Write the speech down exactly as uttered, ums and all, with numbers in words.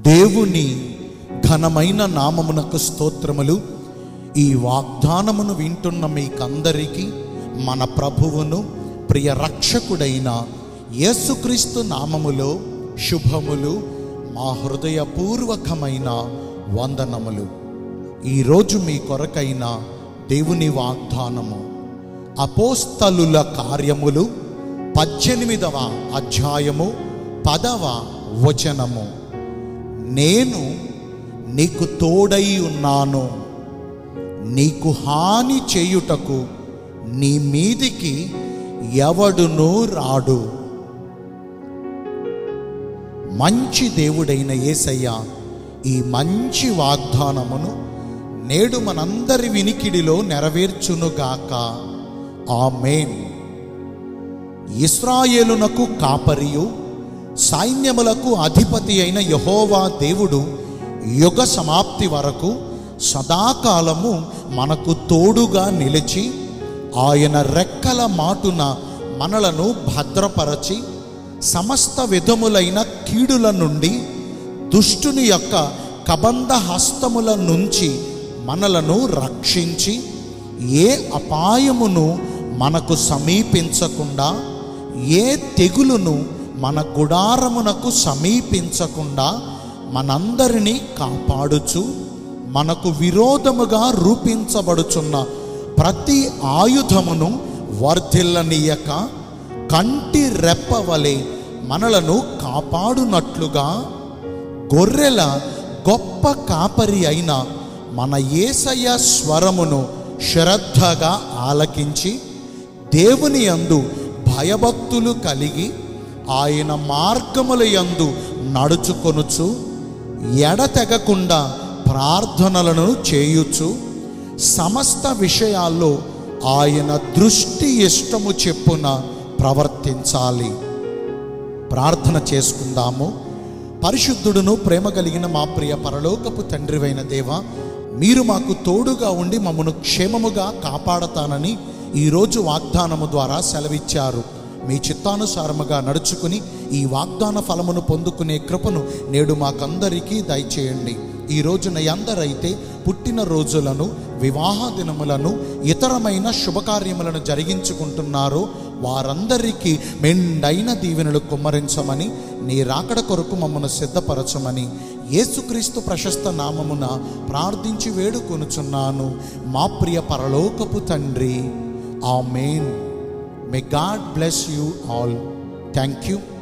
దేవుని ఘనమైన నామమునకు స్తోత్రములు. ఈ వాగ్దానమును వింటున్న మీకందరికీ మన ప్రభువును ప్రియ రక్షకుడైన యేసుక్రీస్తు నామములో శుభములు, మా హృదయపూర్వకమైన వందనములు. ఈరోజు మీ కొరకైన దేవుని వాగ్దానము అపోస్తలుల కార్యములు పద్దెనిమిదవ అధ్యాయము పదవ వచనము. నేను నీకు తోడై ఉన్నాను, నీకు హాని చేయుటకు నీ మీదికి ఎవడునూ రాడు. మంచి దేవుడైన యేసయ్య ఈ మంచి వాగ్దానమును నేడు మనందరి వినికిడిలో నెరవేర్చునుగాక. ఆమేన్. ఇశ్రాయేలునకు కాపరియు సైన్యములకు అధిపతి అయిన యెహోవా దేవుడు యుగ సమాప్తి వరకు సదాకాలము మనకు తోడుగా నిలిచి ఆయన రెక్కల మాటున మనలను భద్రపరచి సమస్త విధములైన కీడుల నుండి, దుష్టుని యొక్క కబంధ హస్తముల నుంచి మనలను రక్షించి ఏ అపాయమును మనకు సమీపించకుండా, ఏ తెగులును మన గుడారమునకు సమీపించకుండా మనందరినీ కాపాడుచు, మనకు విరోధముగా రూపించబడుచున్న ప్రతి ఆయుధమును వర్ధిల్లనీయక కంటి రెప్పవలె మనలను కాపాడునట్లుగా గొర్రెల గొప్ప కాపరి అయిన మన యేసయ్య స్వరమును శ్రద్ధగా ఆలకించి దేవుని యందు భయభక్తులు కలిగి ఆయన మార్గముల యందు నడుచుకొనుచు ఎడతెగకుండా ప్రార్థనలను చేయుచు సమస్త విషయాల్లో ఆయన దృష్టి ఇష్టము చెప్పున ప్రవర్తించాలి. ప్రార్థన చేసుకుందాము. పరిశుద్ధుడును ప్రేమ కలిగిన మా ప్రియ పరలోకపు తండ్రివైన దేవా, మీరు మాకు తోడుగా ఉండి మమ్మను క్షేమముగా కాపాడతానని ఈరోజు వాగ్దానము ద్వారా సెలవిచ్చారు. మీ చిత్తానుసారముగా నడుచుకుని ఈ వాగ్దాన ఫలమును పొందుకునే కృపను నేడు మాకందరికీ దయచేయండి. ఈ రోజున ఎందరైతే పుట్టిన రోజులను, వివాహ దినములను, ఇతరమైన శుభకార్యములను జరిగించుకుంటున్నారో వారందరికీ మెండైన దీవెనలు కుమ్మరించమని, నీ రాకడ కొరకు మమ్మను సిద్ధపరచమని యేసుక్రీస్తు ప్రశస్త నామమున ప్రార్థించి వేడుకొనుచున్నాను మా ప్రియ పరలోకపు తండ్రి. ఆమేన్. May God bless you all. Thank you.